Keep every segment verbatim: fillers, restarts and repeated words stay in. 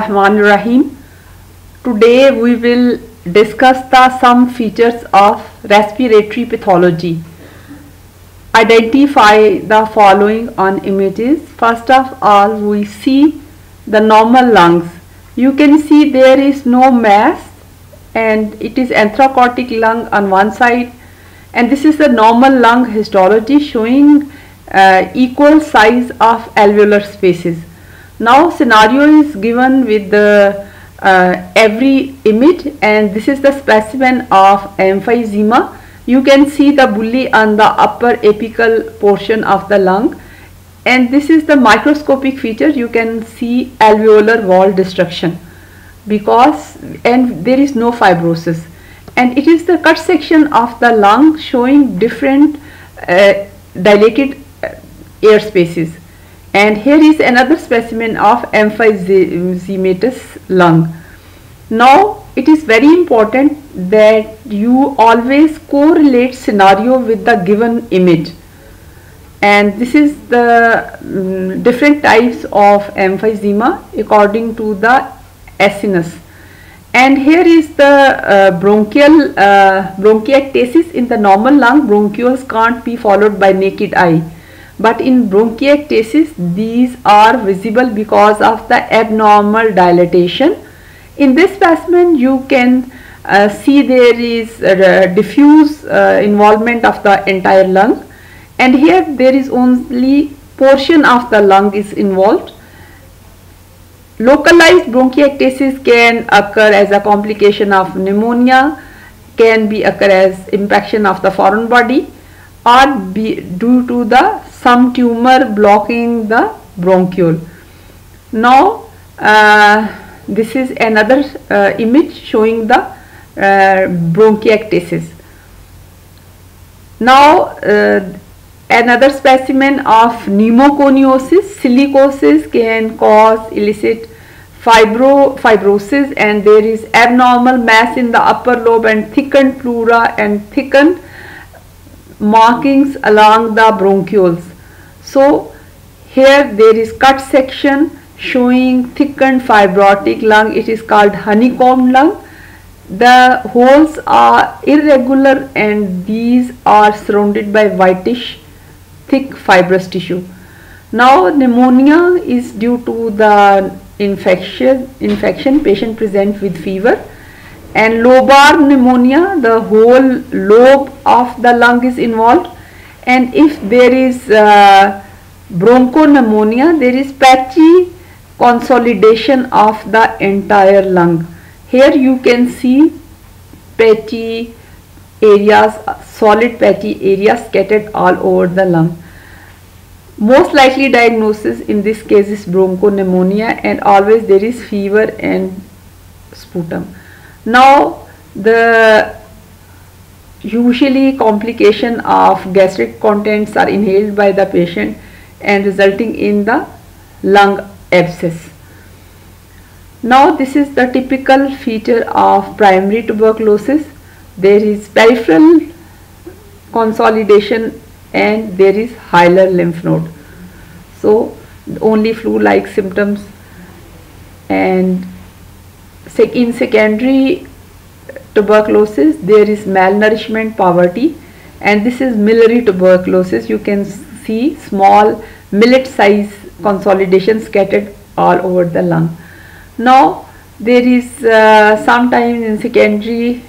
Bismillahirrahmanirrahim. Today we will discuss the some features of respiratory pathology. Identify the following on images. First of all, we see the normal lungs. You can see there is no mass and it is anthracotic lung on one side, and this is the normal lung histology showing uh, equal size of alveolar spaces. Now scenario is given with the uh, every image, and this is the specimen of emphysema. You can see the bullae on the upper apical portion of the lung, and this is the microscopic feature. You can see alveolar wall destruction because and there is no fibrosis, and it is the cut section of the lung showing different uh, dilated uh, air spaces. And here is another specimen of emphysematous lung. Now it is very important that you always correlate scenario with the given image, and this is the um, different types of emphysema according to the acinus. And here is the uh, bronchial uh, bronchiectasis. In the normal lung, bronchioles can't be followed by naked eye, but in bronchiectasis these are visible because of the abnormal dilatation. In this specimen you can uh, see there is uh, diffuse uh, involvement of the entire lung, and here there is only portion of the lung is involved. Localized bronchiectasis can occur as a complication of pneumonia, can be occur as impaction of the foreign body, or be due to the some tumor blocking the bronchiole. Now uh, this is another uh, image showing the uh, bronchiectasis. Now uh, another specimen of pneumoconiosis. Silicosis can cause illicit fibro fibrosis, and there is abnormal mass in the upper lobe and thickened pleura and thickened markings along the bronchioles. So here there is cut section showing thickened fibrotic lung. It is called honeycomb lung. The holes are irregular and these are surrounded by whitish thick fibrous tissue. Now pneumonia is due to the infection infection patient present with fever, and lobar pneumonia, the whole lobe of the lung is involved. And if there is uh, bronchopneumonia, there is patchy consolidation of the entire lung. Here you can see patchy areas, solid patchy areas scattered all over the lung. Most likely diagnosis in this case is bronchopneumonia, and always there is fever and sputum. Now the usually complication of gastric contents are inhaled by the patient and resulting in the lung abscess. Now this is the typical feature of primary tuberculosis. There is peripheral consolidation and there is hilar lymph node. So only flu-like symptoms. And in secondary tuberculosis there is malnourishment, poverty, and this is miliary tuberculosis. You can see small millet size consolidation scattered all over the lung. Now there is uh, sometimes in secondary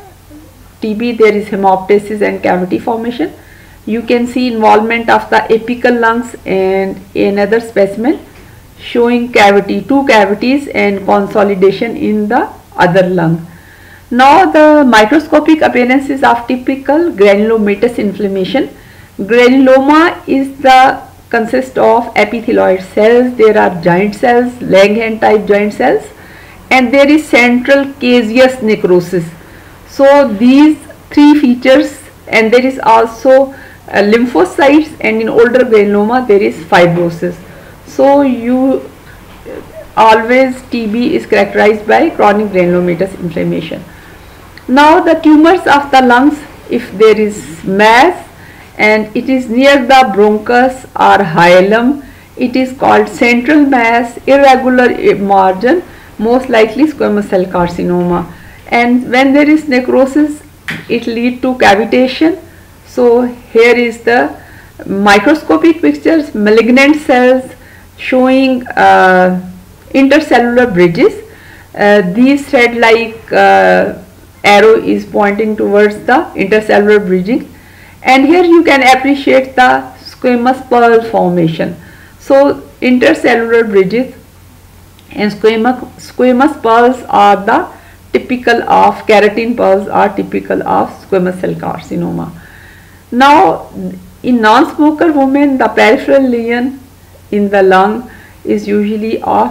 T B there is hemoptysis and cavity formation. You can see involvement of the apical lungs, and another specimen showing cavity, two cavities and consolidation in the other lung. Now the microscopic appearances of typical granulomatous inflammation. Granuloma is the consist of epithelioid cells. There are giant cells, Langhans type giant cells, and there is central caseous necrosis. So these three features, and there is also uh, lymphocytes, and in older granuloma there is fibrosis. So you always T B is characterized by chronic granulomatous inflammation. Now the tumors of the lungs, if there is mass and it is near the bronchus or hilum, it is called central mass, irregular margin, most likely squamous cell carcinoma. And when there is necrosis, it leads to cavitation. So here is the microscopic pictures, malignant cells showing uh, intercellular bridges. Uh, these thread like uh, arrow is pointing towards the intercellular bridging, and here you can appreciate the squamous pearl formation. So intercellular bridges and squamous, squamous pearls are the typical of, keratin pearls are typical of squamous cell carcinoma. Now in non-smoker women, the peripheral lesion in the lung is usually of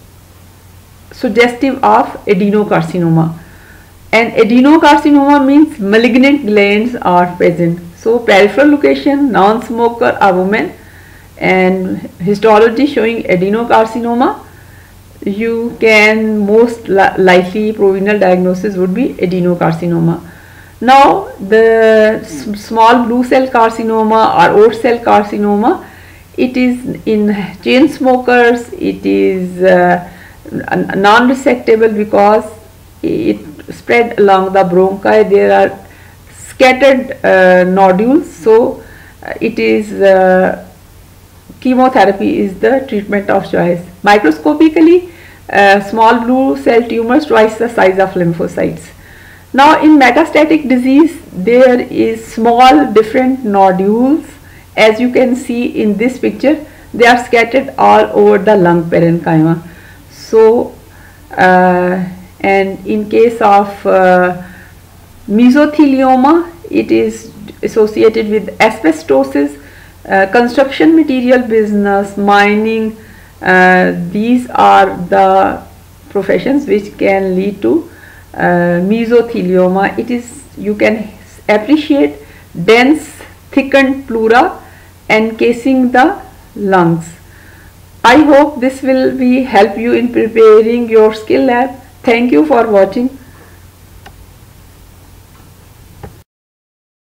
suggestive of adenocarcinoma, and adenocarcinoma means malignant glands are present. So peripheral location, non-smoker, a woman, and histology showing adenocarcinoma, you can most li likely provisional diagnosis would be adenocarcinoma. Now the small blue cell carcinoma or oat cell carcinoma, it is in chain smokers, it is uh, non-resectable because it spread along the bronchi. There are scattered uh, nodules, so uh, it is uh, chemotherapy is the treatment of choice. Microscopically, uh, small blue cell tumors twice the size of lymphocytes. Now in metastatic disease, there is small different nodules, as you can see in this picture. They are scattered all over the lung parenchyma. So uh, and in case of uh, mesothelioma, it is associated with asbestosis, uh, construction material business, mining. Uh, these are the professions which can lead to uh, mesothelioma. It is, you can appreciate dense thickened pleura encasing the lungs. I hope this will be help you in preparing your skill lab. Thank you for watching.